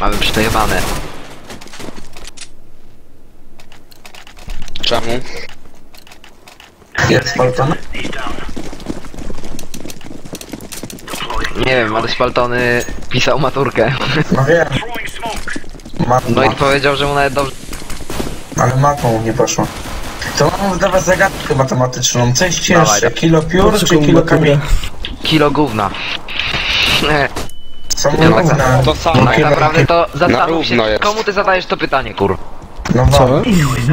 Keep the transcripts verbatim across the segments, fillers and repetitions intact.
Mamy przejebane. Czemu? Jest Spartan? Nie wiem, ale Spaltony pisał maturkę. No wiem. Ma, No i ma, powiedział, że mu nawet dobrze... ale matą nie poszło. To mam zdawać zagadkę matematyczną. Co jest cięższe? Dawaj. Kilo piór czy kilo kamieni? Kilo gówna. Są Ja tak równe. To samo. Tak naprawdę to Na zastanów się, równo jest. komu ty zadajesz to pytanie, kur? No Co? wam.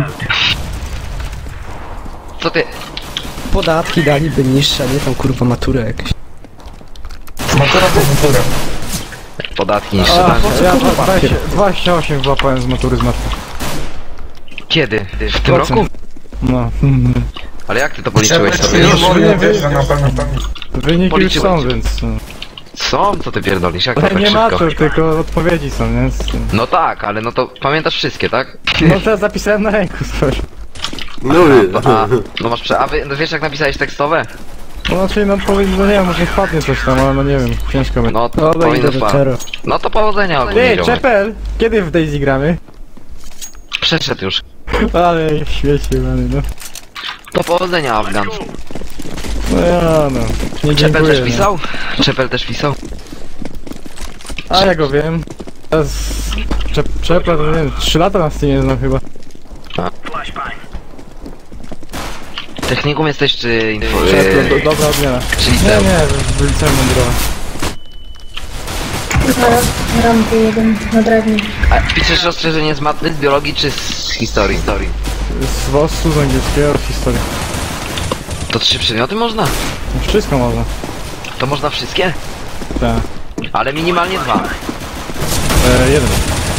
Co ty... Podatki daliby niższe, a nie tam kurwa maturę jakieś. Matura to matura. Podatki niższe, A, tak? ja dwadzieścia, dwadzieścia osiem wyłapałem z matury z matmy. Kiedy? W tym Procent. roku? No. Ale jak ty to policzyłeś Trzeba sobie nie już? wolno, nie wiesz, wy- że na pewno tam... Wyniki już Policzyłeś. są, więc... no. Co? Co ty pierdolisz? Jak to Ale tak nie szybko? matur, tylko odpowiedzi są, nie? No tak, ale no to pamiętasz wszystkie, tak? No to ja zapisałem na ręku, słuchaj. No A, a, no masz prze... A wy, no wiesz jak napisałeś tekstowe? No znaczy, no odpowiedź, no nie wiem, może wpadnie coś tam, ale no nie wiem, ciężko będzie. No to Dobra, powinno idę do wpaść. Czero. No to powodzenia ogólnie, Ej, ziomek. Czepel! Kiedy w Daisy gramy? Przeszedł już. Ale świecie, mamy, no. To powodzenia, Afgan. No ja, no. Nie Czepel dziękuję, też no. pisał? Czepel też pisał? A ja go wiem. Teraz... Czep, Czepel, to nie wiem, trzy lata na Steamie znam chyba. Technikum jesteś czy... Info, Czepel, do, yy, dobra odmiana. czy Nie, liceum? nie, w liceum mądrowa. Zaraz rampy jeden na drewnie. A piszesz rozszerzenie z matmy, z biologii czy z historii? historii? Z wostu, z angielskiego, z historii. To trzy przedmioty można? No, wszystko można. To można wszystkie? Tak. Ale minimalnie dwa. E, jeden.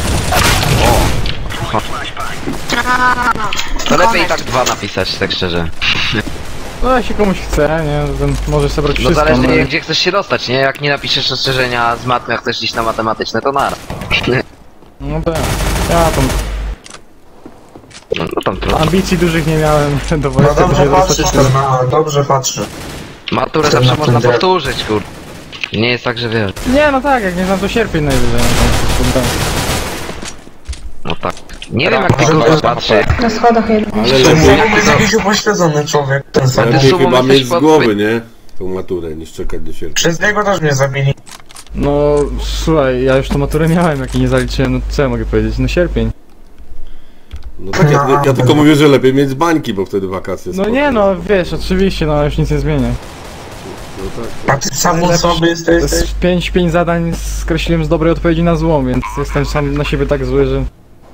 To lepiej i tak dwa napisać, tak szczerze. No jak się komuś chce, nie? Ten może sobie brać No wszystko. zależy no. gdzie chcesz się dostać, nie? Jak nie napiszesz rozszerzenia z matmy, jak chcesz iść na matematyczne, to na. No tak. Ja tam No, no tam trudno. ambicji dużych nie miałem do No wojska, dobrze żeby patrzysz, dostać... ten ma, dobrze patrzy. Maturę Chcę zawsze na można tym powtórzyć, kur... Nie jest tak, że wiesz. Nie, no tak, jak nie znam to sierpień najwyżej. No, to No tak. Nie wiem jak ty Dobra, kurwa dobra. patrzy. Na schodach jeden. Ale To lepiej, jest jakiś upośledzony człowiek, ten sam. ty lepiej sumą chyba jesteś mieć z pod- głowy, nie? Tą maturę, niż czekać do sierpnia. Przez niego też mnie zabili. No słuchaj, ja już tą maturę miałem, jak jej nie zaliczyłem, no co ja mogę powiedzieć? No sierpień. No tak, ja, ja tylko mówię, że lepiej mieć z bańki, bo wtedy wakacje No spoko. nie no, wiesz, oczywiście, no już nic nie zmienia. No tak. A ty sam od sobie jesteś... Z pięć, pięć zadań skreśliłem z dobrej odpowiedzi na złą, więc jestem sam na siebie tak zły, że...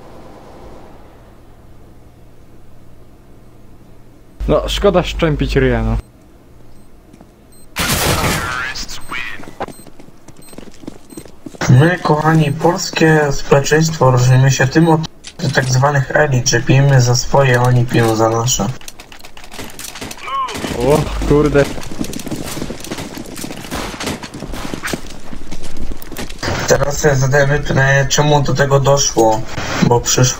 No, szkoda szczępić ryja, no. My, kochani, polskie społeczeństwo różnimy się tym od tak zwanych elit, że pijemy za swoje, a oni piją za nasze. O, kurde. Teraz sobie zadajemy pytanie, czemu do tego doszło, bo przyszło.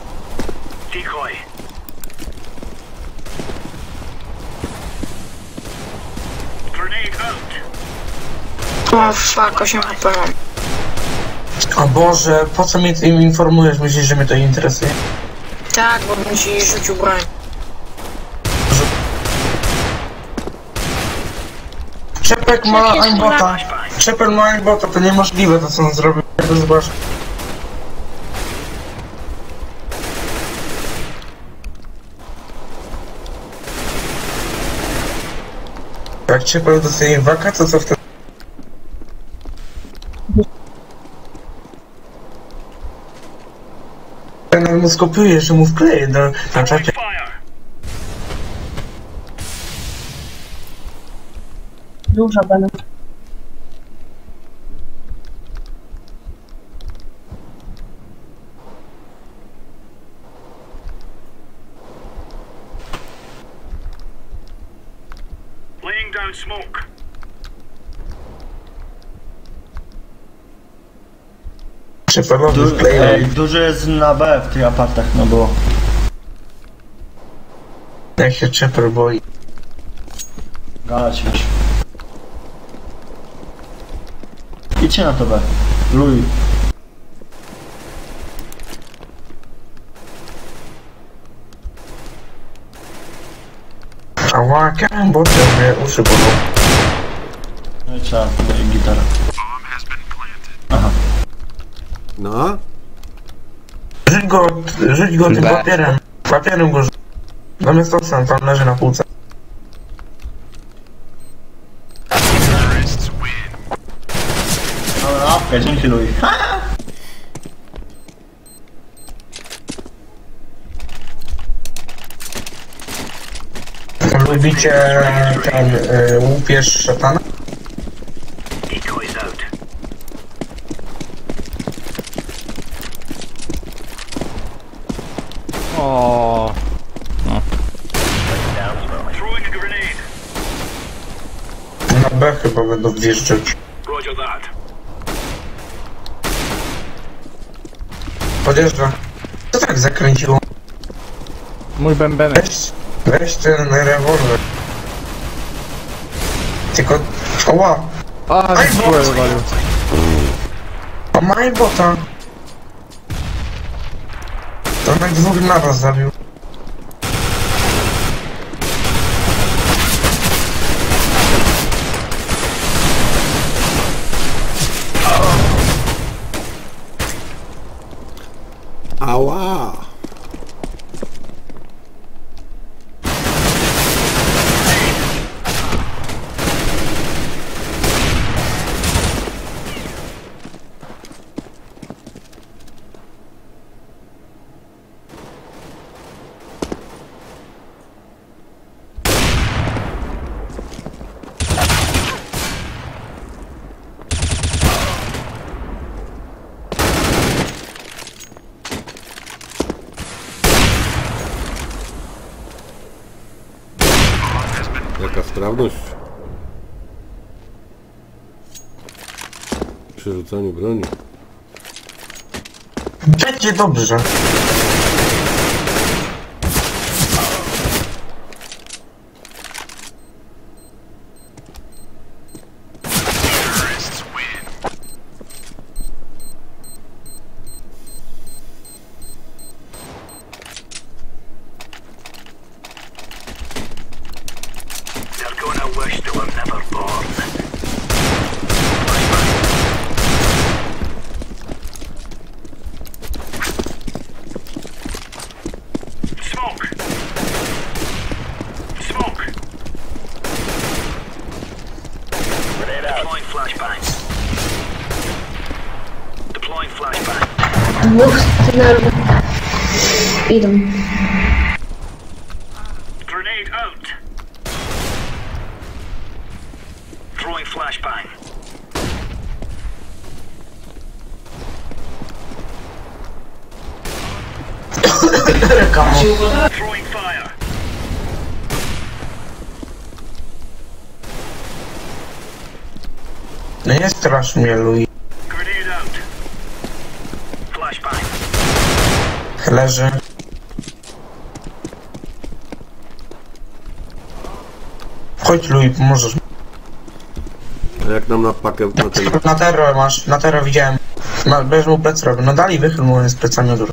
O fuck, osiem H P mam. O Boże, po co mnie tym informujesz? Myślisz, że mnie to interesuje? Tak, bo mi ci rzucił broń. Czepek ma Jakie aimbota. Czepek ma aimbota, to niemożliwe to co on zrobił. Zobacz. Jak Czepek dostaje waka, to co wtedy? Ten mu skopiuje, że mu wkleję do, na czacie. Dużo będę. Laying down smoke. Czepekowi Du wkleił. ej, dużo jest na B w tych apartach, no bo... Jak się Czepel boi. Galać wiesz. Idźcie na to B. Luj. Ała, kałem boty, mnie uszy bolą. No i trzeba, no i gitara. Aha. No? Rzuć go, rzuć go tym B. papierem. Papierem go rzuć. Zamiast osam, tam leży na półce. No łapkę, dzięki Louis. Lubicie ten y, łupież szatana? Decoys out. O. Throwing a grenade. Na B chyba będą wjeżdżać. Roger that. Podjeżdża. Co tak zakręciło? Mój bębenek. Weź, weź ten rewolwer. Tylko... Oła! A, Aj, z góry wywalił. A maj bota! To na dwóch naraz zabił. Ała! Jaka sprawność w przerzucaniu broni. Będzie dobrze. They're gonna wish they were never born. Smoke. Smoke. Deploying flashbang. Deploying flashbang. Dwóch scenarii idą. Grenade out. Throwing flashbang. Throwing fire. No nie strasz mnie, Louis. Grenade out. Flashbang. Leży. Chodź, Louis, pomożesz. A jak nam na pakę na ten... Na terror masz, na terror widziałem. Ma, będziesz mu plec robił. No dalej wychyl mu, on jest plecami od góry.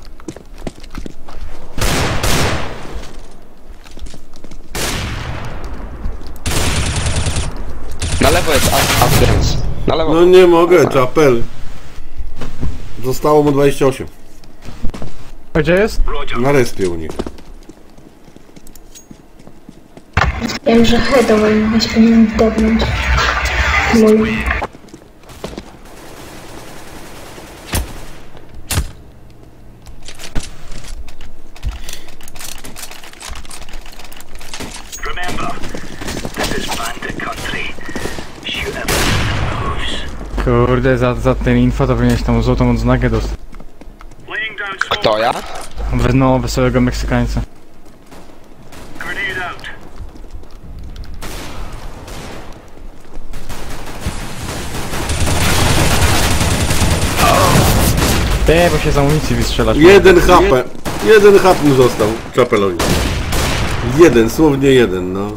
Na lewo jest Afgans. Na lewo. No nie mogę, czapel. Zostało mu dwadzieścia osiem. Gdzie jest? Roger. Na respie u nich. Wiem, że heada wolno się powinien dobnąć. Mój. Remember, this is bandit country. Shoot everything that moves. Kurde, za, za ten info to powinieneś tam złotą odznakę dostać. Laying down smoke. To ja? We- No, wesołego Meksykańca. Grenade out. Ty, bo się z amunicji wystrzelasz. Jeden H P. Jeden H P mu został czapelowi. Jeden, słownie jeden, no.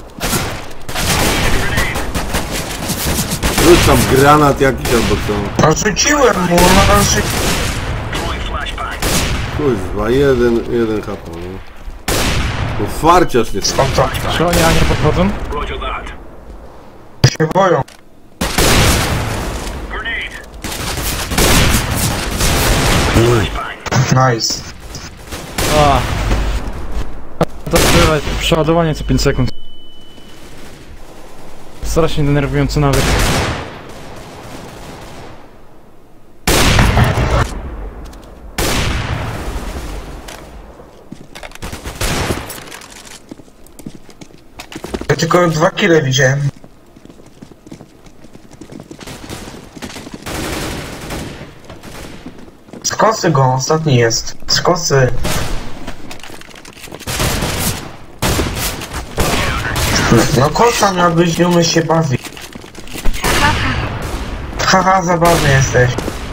Rzuć tam granat jakiś albo co. No rzuciłem mu, no rzuciłem. Throwing flashbang. Kurwa, jeden, jeden H P, no. No farciarz nie stał. Skąd to? Czy oni A nie podchodzą? Roger that. Się boją. Grenade. Nice. A. To tyle, przeładowanie co pięć sekund. Strasznie denerwujący nawyk. Ja tylko dwa kile widziałem. Z kosy go, ostatni jest. Z kosy. No kosa miał być, nie umiesz się bawić. Haha, zabawny jesteś.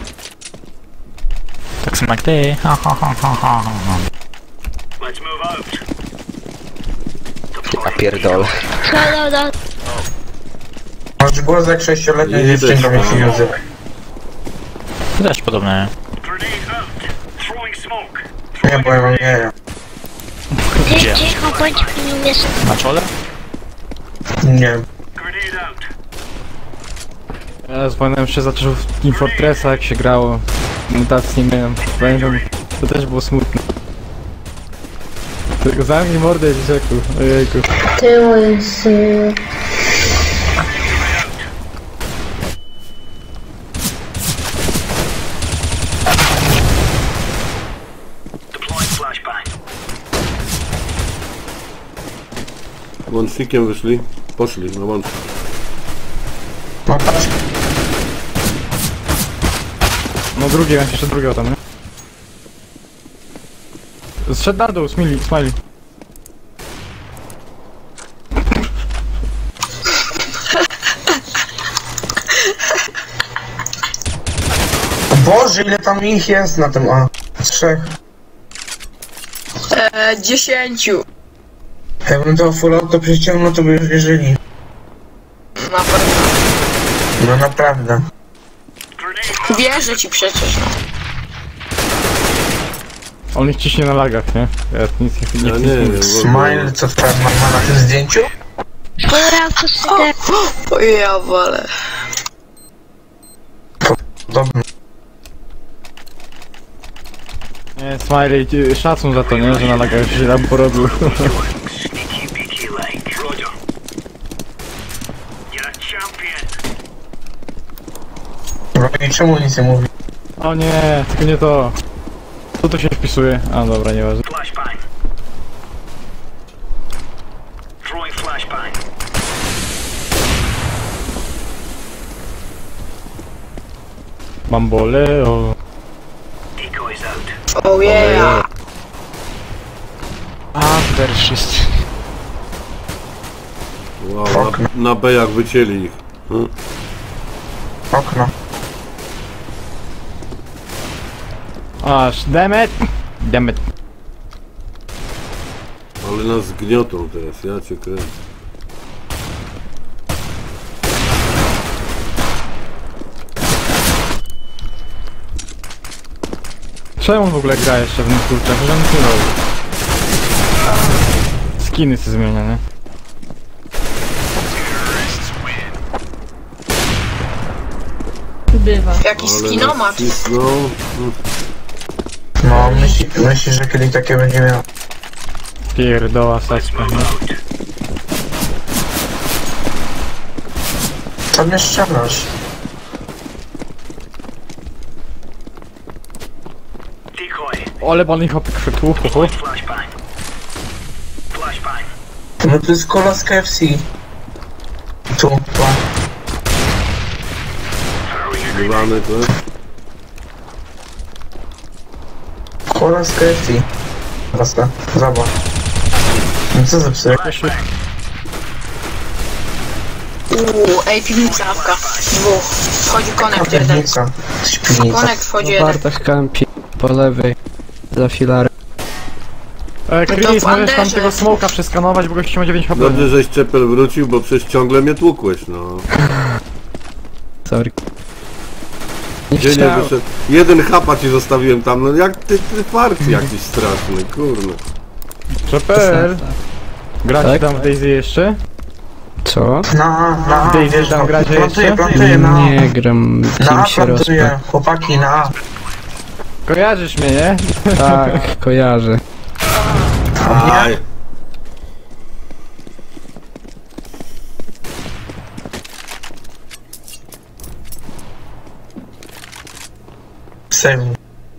Tak samo jak ty. Ha, ha, ha, ha, ha, ha. Let's move out. A pierdol. Masz głos jak sześcioletniej Nie dziewczynką, widać. jak się nie odzywa. Też podobne. Grenade out. Throwing smoke. Nie, bo ja mam nie. Gdzie? Cicho, bądź jest. Na czole? Nie. Grenade out. Ja pamiętam się zaczął w Team Fortressa jak się grało. Mutacji nie miałem. Pamiętam, to też było smutne. Tylko zamknij mordę, dzieciaku. Ojejku. Tyło jest... y, Deploying flashbang. Łącznikiem wyszli. Poszli na łącznik. No patrz. No drugi, jak jeszcze drugiego tam, nie? Zszedł na dół, smili, smiley. Boże, ile tam ich jest na tym A? Trzech. Eee, dziesięciu. Jakbym to full auto przyciągnął, to by już wierzyli. Na pewno. No naprawdę. Wierzę ci przecież, no. On ich ciśnie na lagach, nie? Ja nic nie, nie, Ja nic nie nie wiem. Smile, co wczoraj ma na tym zdjęciu? O, ja wolę. Dobrze. Nie, smiley, ci- szacun za to, nie? Że na lagach się tam porobił. Sneaky beaky like. Roger. You're a champion. No i czemu nic nie mówi? O nie, tylko nie to. Co tu się wpisuje? A dobra, nieważne. Flashbang. Throwing flashbang. Bamboleo. Decoys out. Oh yeah. A, werszyst. Wow, na, na B jak wycięli ich. Hmm? Okno. Aż, dammit! Dammit. Ale nas gniotą teraz, ja cię kręcę. Czemu on w ogóle gra jeszcze w tym kurczach? Że on nic nie robi. Skiny się zmienia, nie? Bywa. Jaki Ale skinomat. nacisnął. Hmm. No, myśli, myśli, że kiedyś takie będzie miał. Pierdoła saczka, nie? Co mnie strzelasz? Decoy. Ale pan ich opykwytł, ho, ho. Flashbang. Flashbang. No to jest kola z K F C. Tu, tu. Zbywany to. Kola z K F C. Prosta, zobacz. No co za psy? Uuu, ej, piwnica awka. Dwóch. Wchodzi konekt jeden. Piwnica. Śpiwnica. Konekt wchodzi jeden. Bartek kampi po lewej. Za filarem. E, to Chris, w możesz tam Anderze. tego smoka przeskanować, bo gościu ma dziewięć H P. Dobrze, żeś Czepel wrócił, bo przecież ciągle mnie tłukłeś, no. Sorry. Nie Gdzie nie chciałem. wyszedł? Jeden chapa ci zostawiłem tam, no jak ty, ty farci jakiś straszny, kurno. Chopper! Gracie Tak? tam w Daisy jeszcze? Co? Na, na, Daisy wiesz, tam no, gracie plantuję, jeszcze? plantuję na... Nie gram, Na team A się rozpadł. plantuję, chłopaki na A. Kojarzysz mnie, nie? Tak, kojarzę. Aj. Sejm.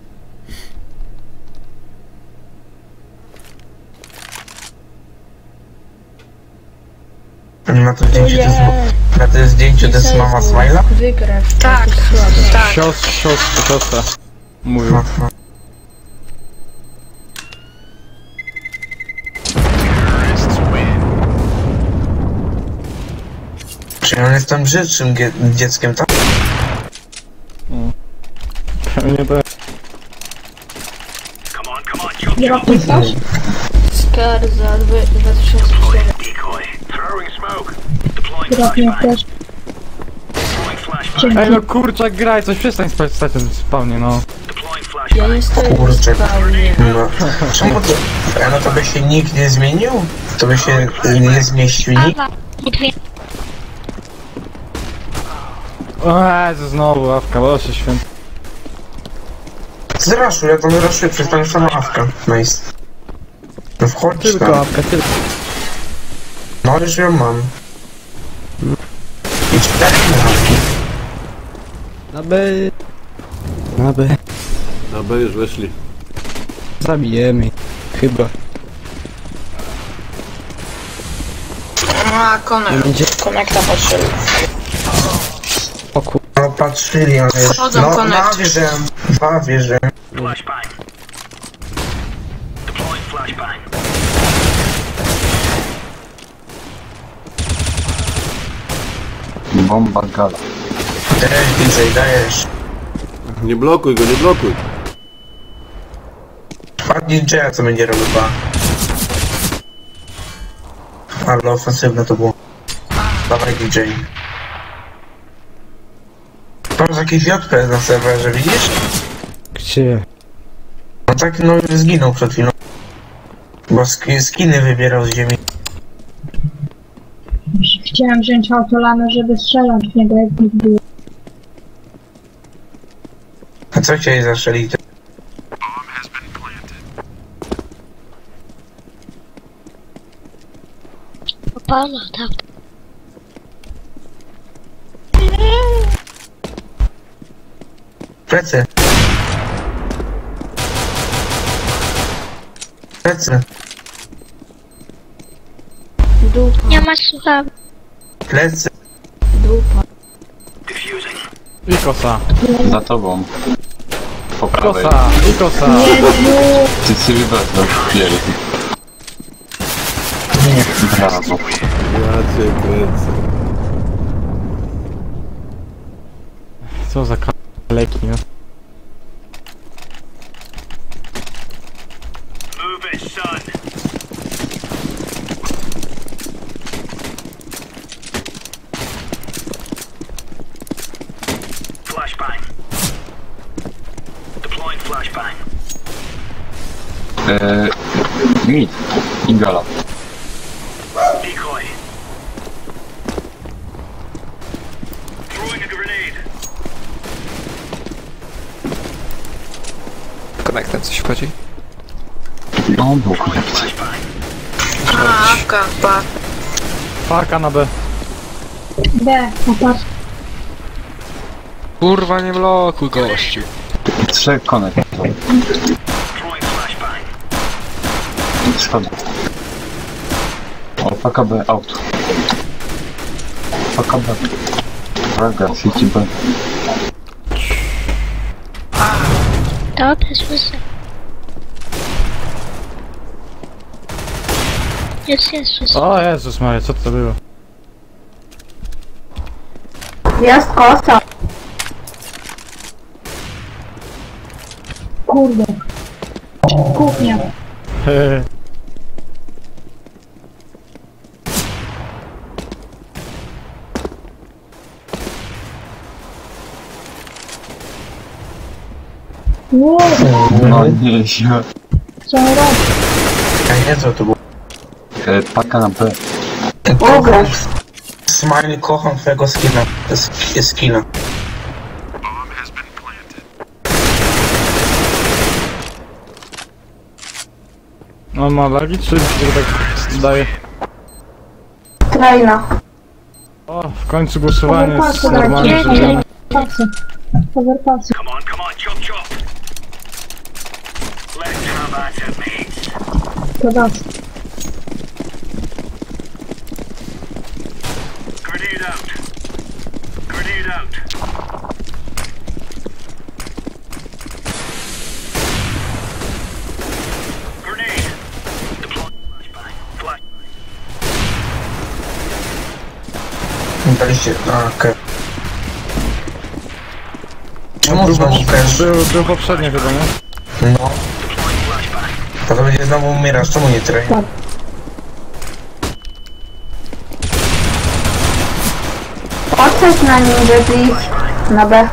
Na to zdjęcie to jest, na to zdjęciu to jest mama Smajla? Wygrasz. Tak, tak. Siostra, siostra, siostra. Mówił. No, no. Czy on jest tam brzydszym gie- dzieckiem, tak? Pewnie tak. Come on, come on, jump, Nie jump. robisz coś? Skar za dwa tysiące cztery. Decoy. Throwing smoke. Deploying Robię flashbang. też. Deploying flashbang. Ej no kurczak, graj, coś przestań spać stać ten spawnie, no. Deploying Ja flashbang. nie stoję Kurczę. na spawnie. No. Czemu to? A no to by się nikt nie zmienił? To by się y, nie zmieścił nikt? O Jezu, znowu ławka, Boże święty. Zraszuj, ja tam zraszuję przez tą samą awkę. Nice. No wchodź Tylko tam. łapka, tylko. No już ją mam. I cztery awki. Na B. Na B. Na B już weszli. Zabijemy. Chyba. A, konek. Będzie... Konekta patrzyli. O kur... No patrzyli, ale już... Wchodzą No, connect. dwa wierzę, dwa wierzę. Flashbang. Deploying flashbang. Bomba gala. Dajesz, D J, dajesz. Nie blokuj go, nie blokuj. Padnie D J, co będzie robił ba. Ale ofensywne to było. Dawaj D J. Masz jakiś J P na serwerze, widzisz? Gdzie? No tak, no już zginął przed chwilą. Bo sk- skiny wybierał z ziemi. Chciałem wziąć autolamy, żeby strzelać w niego, jak nie było. A co chcieli zastrzelić? Pana, tak. Plecy. Plecy. Dupa, Nie ma słuchawek. Plecy. dupa. Diffusing. I kosa, Za tobą. Po prawej. kosa, i kosa. Ty sobie wezmę wpierdol. Brawo. Ja cię kręcę. Co za kaleki, no. Move it, son. Flashbang. Deploying flashbang. Eee, mit. I gala. Decoy. Throwing a grenade. Konektem coś wchodzi? No, był Throwing konekt. flashbang. A, awka, pa. Parka na B. B, popatrz. Kurwa, nie blokuj gościu. Trzech konekt. Throwing flashbang. Schody. O, P K B, auto. P K B. Uwaga, City B. Dobra, słyszę. Już jest, słyszę. O Jezus Maria, co to było? Jest kosa. Kurde. Kuchnia. Hehe. Wow, No nie, się. co on robi? Ja nie co to było. E, paka na B. Kocham, Smiley, kocham twojego skilla. Sk- skilla. On ma lagi, czy czy tak daje? Trajna. O, w końcu głosowanie jest Overpassy normalnie dajcie. zrobione. Overpassy. Overpassy. Come on, come on, chop chop. Let's have at it, mates. To das. Grenade out. Grenade out. Grenade. Deploy. Flashbang. Flash. Daliście... A, okej. Czemu znowu cash? Był, był poprzednio chyba, nie? No. To to będzie znowu umierasz, czemu nie train? Odchodź na ninja, please. Na B.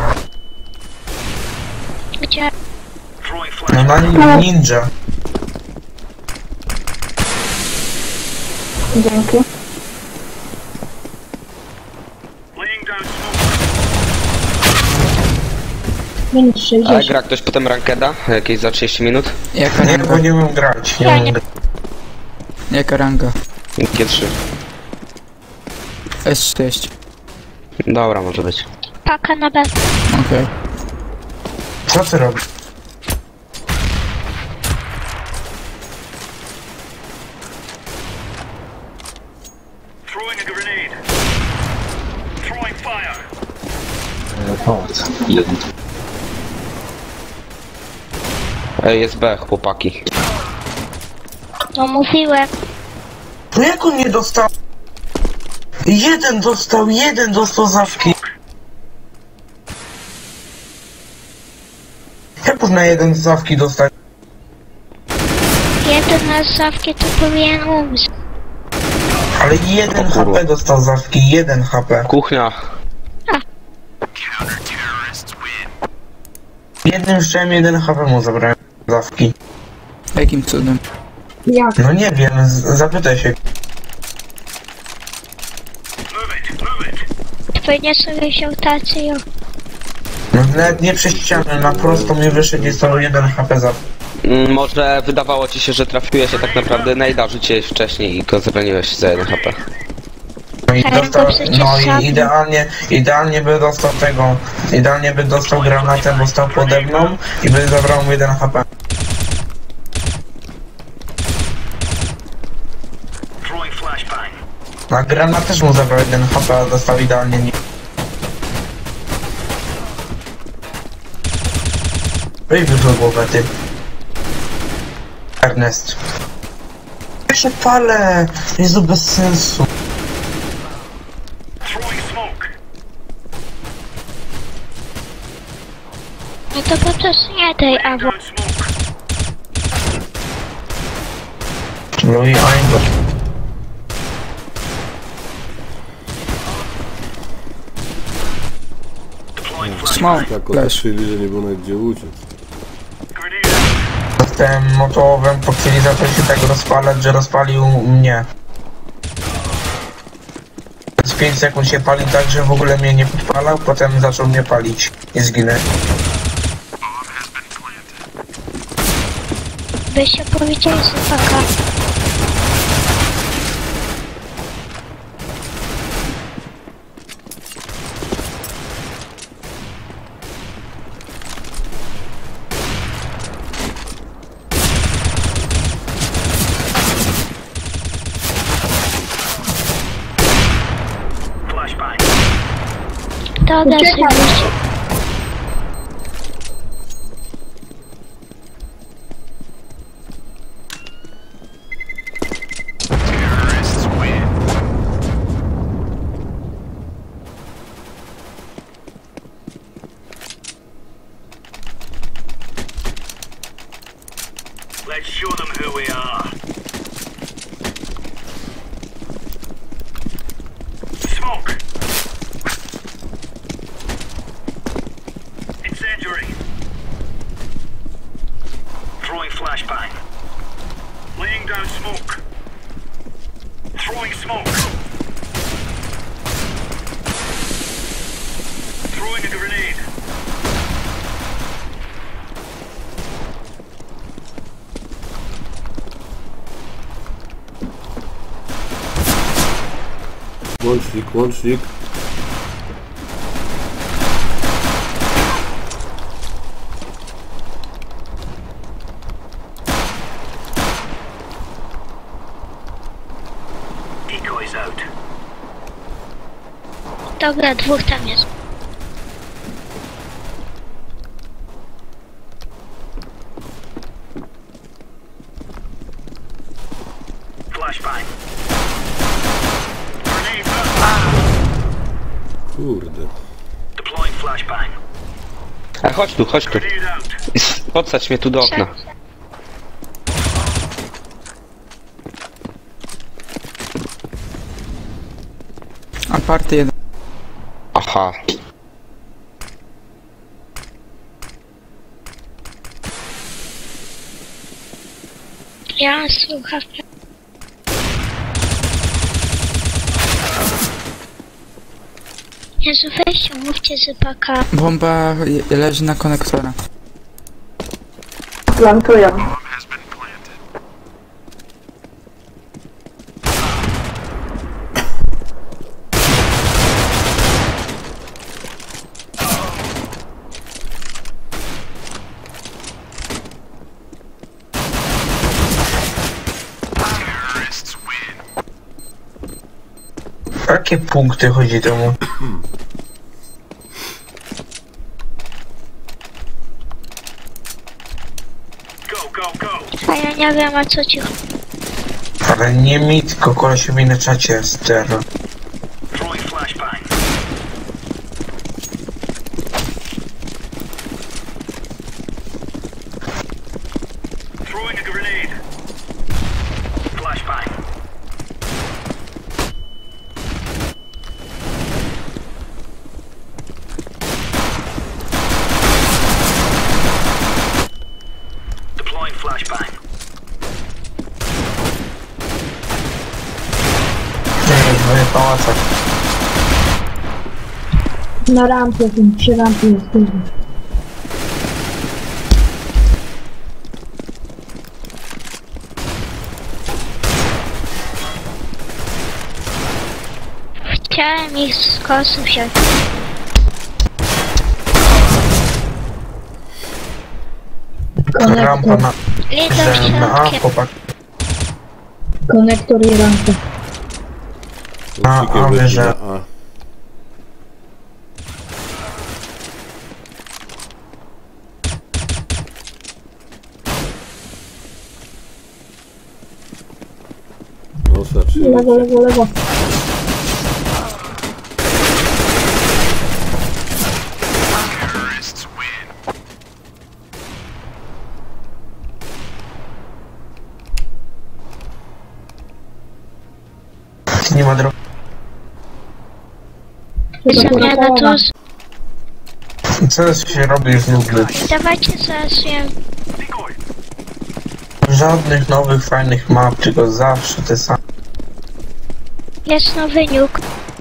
Gdzie? Throwing No flash. na ninja. Dzięki. Laying down smoke. Minus A sześćdziesiąt. gra ktoś potem rankeda? Jakieś za trzydzieści minut? Jaka Nie, ranga? bo nie umiem grać. Nie Ja umiem nie- grać. Jaka ranga? G trzy. S sześć. Dobra, może być. Paka na B. Okej. Co ty robisz? Throwing a grenade. Throwing fire. E, pałac. Jeden. Ej, jest B, chłopaki. No mówiłem. No jak on nie dostał? Jeden dostał, jeden dostał zawki. Jak można jeden z zawki dostać? Jeden na zawkie to powinien umrzeć. Ale jeden O kurwa. H P dostał zawki, jeden H P. Kuchnia. Jednym strzałem jeden H P mu zabrałem zawki. Jakim cudem? Jak? No nie wiem, z- zapytaj się. Move it, move it. Powinien sobie wziął tację. No nawet nie przez ścianę, na prosto mi wyszedł i dostał jeden H P zawki. Mm, może wydawało ci się, że trafiłeś, a tak naprawdę najda rzuciłeś wcześniej i go zwolniłeś za jeden H P. No i Ale dostał, to przecież no zabił. i idealnie, idealnie by dostał tego, idealnie by dostał granatem, bo stał pode mną i by zabrał mu jeden H P. Throwing flashbang. A granat też mu zabrał jeden H P, a dostał idealnie nie. Wyjmij tu głowę, ty. Ernest. Ja się palę! Jezu, bez sensu. Throwing smoke. No to po prostu nie daj awo. Down smoke. No i Aingo. Deploying flash. Smoke. Tak Flash. otoczyli, że nie było nawet gdzie uciec. Grenade out. Dostałem motowym, po chwili zaczął się tak rozpalać, że rozpalił mnie. Z pięć sekund się pali tak, że w ogóle mnie nie podpalał, potem zaczął mnie palić i zginę. Byś opowiedział z paka. Flashbang. To da się wyjść. Let's show them who we are. Smoke. Incendiary. Throwing flashbang. Laying smoke. Throwing a grenade. Łącznik, łącznik. Decoys out. Dobra, dwóch tam jest. Flashbang. Grenade out. Kurde. Deploying flashbang. A chodź tu, chodź tu. Grenade out. Podsadź mnie tu do okna. Aparty jeden. Aha. Ja mam słuchawkę. Jezu, weźcie, mówcie z paka. Bomba je- leży na konektora. Plantują. Jakie punkty chodzi temu? Go, go, go. A ja nie wiem, a co ci chodzi. Ale nie mi, tylko kolesiowi na czacie stereo. Throwing flashbang. Throwing a grenade. Flashbang. Deploying flashbang. Nie, w pałacach. Na rampie, tym przy rampie jest dużo. Chciałem ich z kosu wziąć. Rampa na... Idą że na A, środkiem. chłopak. Konektor i rampa. A, Łącznikiem a, leci wyżej. na A. No, znaczy, Lewo, lewo, lewo. Nie ma drogi. Zamiana tu. Co się robi już nudny? Dawajcie zaraz jem. Żadnych nowych, fajnych map, tylko zawsze te same. Jest nowy niuk.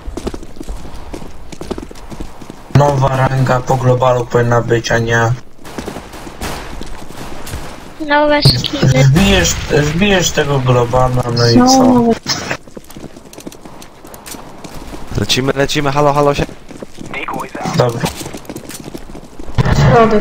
Nowa ranga po globalu powinna być, a nie... Nowe skiny. Wbijesz, wbijesz tego globala, no i co? Lecimy, lecimy, halo, halo się. Dobra. Środek.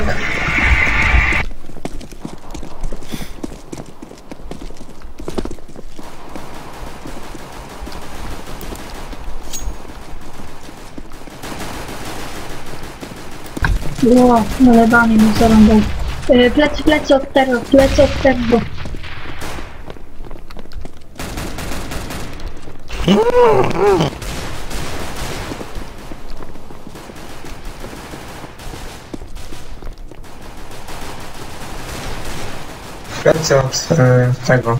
Ło, nalewany mi zarąbał. Yy, plecy, plecy od tego, plecy od tego. Plecy od e, tego.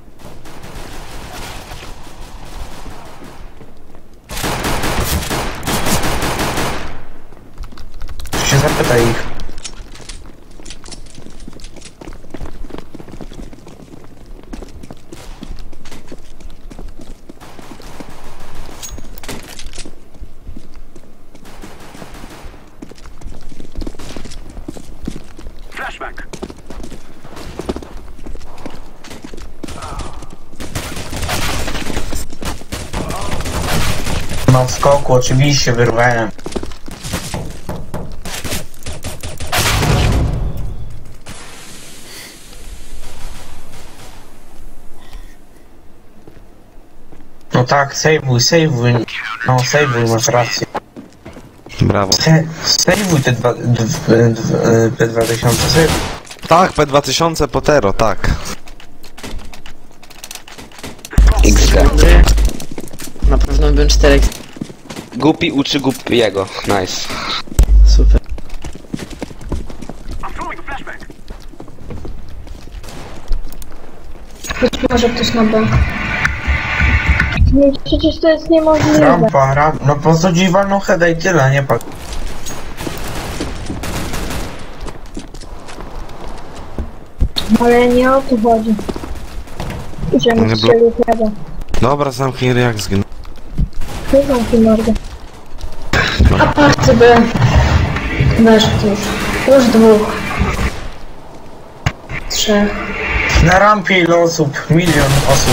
Się zapytaj ich. Na w skoku oczywiście wyrwałem. No tak, sejwuj, sejwuj. No sejwuj, masz rację. Brawo. Se, sejwuj te dwa, d, d, d, P dwa tysiące, sejwuj. Tak, P dwa tysiące Potero, tak. X G. Na pewno bym cztery. Głupi uczy głupiego. Nice. Super. Być może ktoś na B. Nie, przecież to jest niemożliwe. Rampa, rampa. No po co dziś walną heada i tyle, nie patrz. Ale nie o to chodzi. Że Nie mi blo- strzelił heada. Dobra, zamknij jak zginął. Chyba ci mordę. A party B. Weszło już. Już dwóch. Trzech. Na rampie ile osób? Milion osób.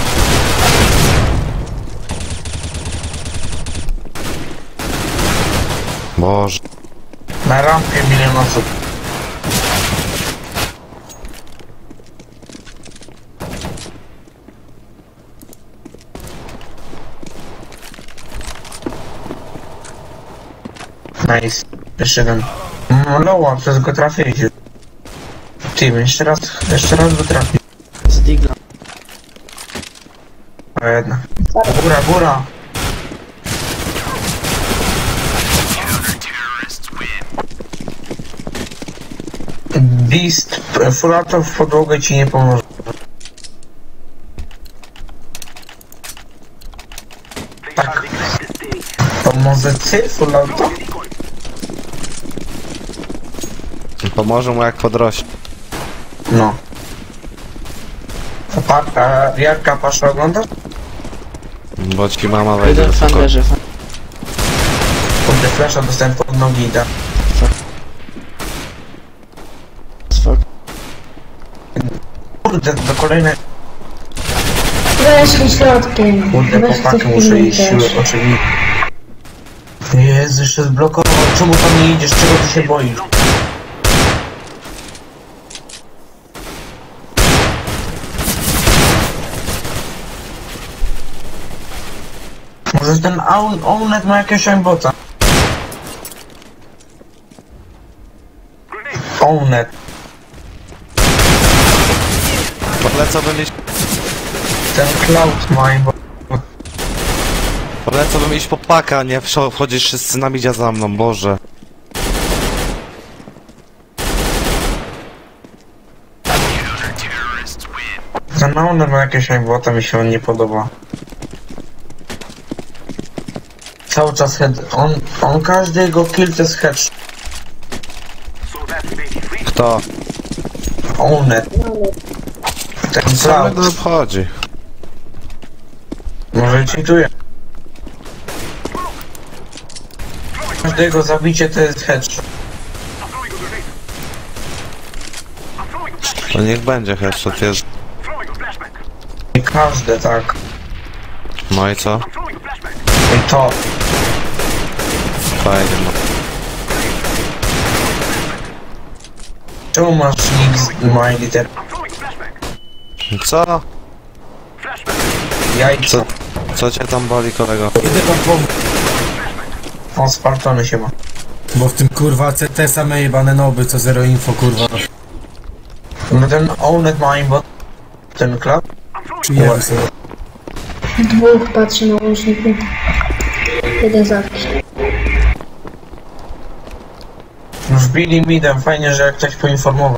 Boże. Na rampie milion osób. Nice. Jeszcze jeden. No loła, przez go trafiłeś. Ty, jeszcze raz, jeszcze raz go trafi. Z digla. A jedna. Góra, góra. Beast, fulato w podłogę ci nie pomoże. Tak. Pomoże ty, fulato? Pomoże mu jak podrośnie. No. A, pa, a Jarka Pasza oglądasz? Bo ci mama wejdzie Jeden do fan pokoju. leży. Kurde, flesza dostałem pod nogi i da. Spoko. Kurde, do kolejnej. Weszli środkiem. Kurde, Weź chłopaki, coś muszę pilnuj iść, też. oczywiście. Jezu, jeszcze zblokował. Czemu tam nie idziesz? Czego ty się boisz? Może ten Ownet ma jakiegoś aimbota? Ownet. Polecałbym iść, Ten Cloud ma aimbota. polecałbym iść po paka, a nie wszo- wchodzić wszyscy na midzia za mną, Boże. Ten Ownet ma jakiegoś aimbota, mi się on nie podoba. Cały czas head. On, on każdy jego kill to jest headshot. Kto? Ownet. Ten Co mnie Cloud. to obchodzi? Może cheatuje. Każdego zabicie to jest headshot. To niech będzie headshot, jest. I każde, tak. No i co? I to. Fajnie, no. Czemu masz nick z my liter? Co? Jajco. Co cię tam boli, kolego? Idę wam pomóc, On spartony się ma. bo w tym kurwa C T same jebane noby, co zero info kurwa. No ten Ownet ma aimbot. Ten klap. Przyjemy sobie. Dwóch patrzy na łączniku. Jeden zawsze. Już bili midem, fajnie, że jak ktoś poinformował.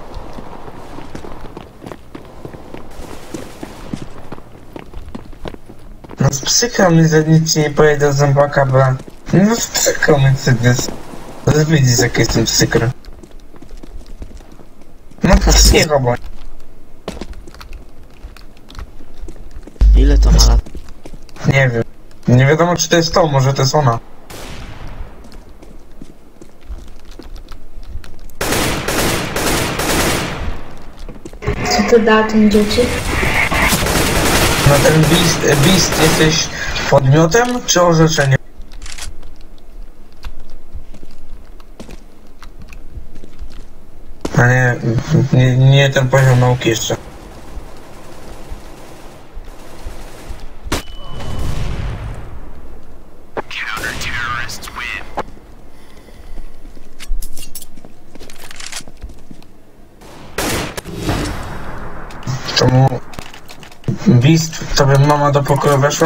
No z psychą mi za nic ci nie pojedę z zębaka, bo... No z psychą mi cygys. To widzisz jak jestem psykry. No to psycho, bo... Ile to ma lat? Nie wiem. Nie wiadomo czy to jest to, może to jest ona. Co ty da tym dzieci? No ten Beast, Beast jesteś podmiotem czy orzeczeniem? nie, nie ten poziom nauki jeszcze. Czemu... Beast, tobie mama do pokoju weszła?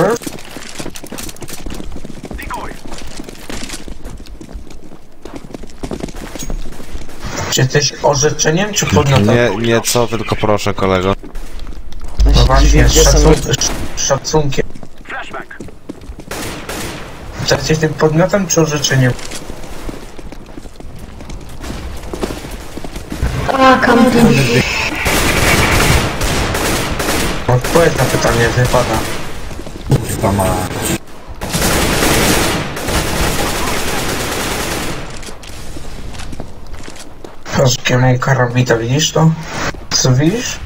Czy jesteś orzeczeniem, czy podmiotem? Nie, nie co, tylko proszę kolego. No właśnie, z szacun szacunkiem. Czy jesteś tym podmiotem, czy orzeczeniem? A, camping. Odpowiedz na pytanie, wypada. Kurwa ma. Patrz, jakie mam karabita, widzisz to? Co widzisz?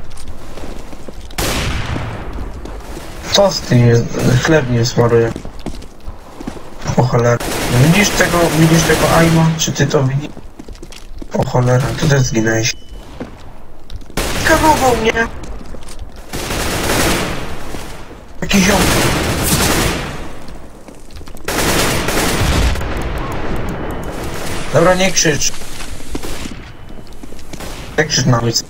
Co z tym jest? Chleb nie smaruje. O cholera. Widzisz tego, widzisz tego aima? Czy ty to widzisz? O cholera, tu też zginęłeś. Kanował mnie! Jaki ziom. Dobra, nie krzycz. Nie krzycz na ulicy.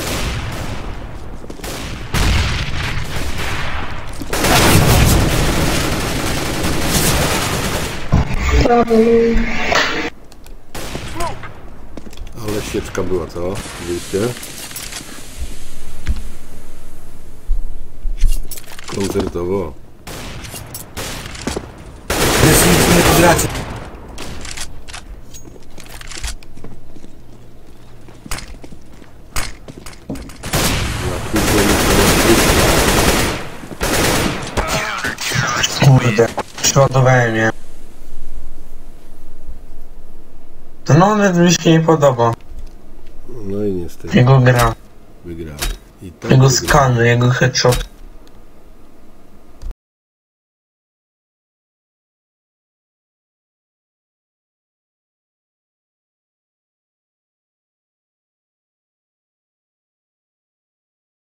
Ale sieczka była, co? Widzieliście? Koncertowo. Jeszcze nic nie pogracie. Kurde, przeładowałem je. To no, nawet mi się nie podoba. No i niestety. Jego gra. Wygrałem. I tak Jego wygrałem. skany, jego headshot.